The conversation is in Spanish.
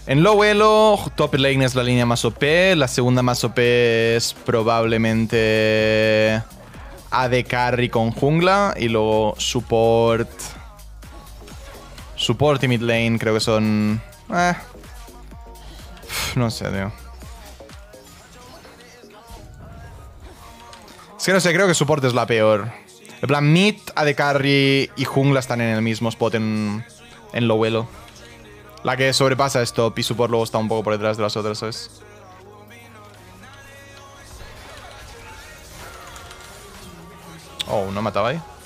En low elo, top lane es la línea más OP. La segunda más OP es probablemente AD Carry con jungla. Y luego support. Support y mid lane creo que son... no sé, tío. Es que no sé, creo que support es la peor. En plan, mid, AD Carry y jungla están en el mismo spot en low elo. La que sobrepasa esto, y support luego está un poco por detrás de las otras, ¿sabes? Oh, ¿no mataba ahí?